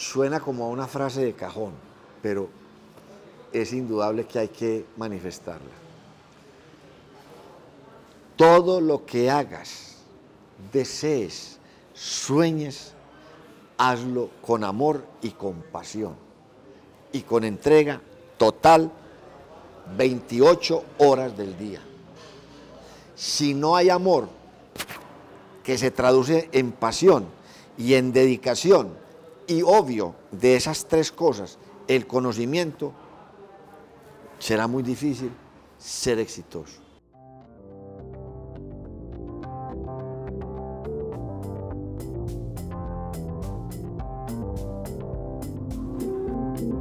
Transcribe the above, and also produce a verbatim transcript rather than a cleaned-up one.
suena como a una frase de cajón, pero es indudable que hay que manifestarla. Todo lo que hagas, desees, sueñes, hazlo con amor y compasión y con entrega total veintiocho horas del día. Si no hay amor que se traduce en pasión y en dedicación y obvio de esas tres cosas, el conocimiento, será muy difícil ser exitoso.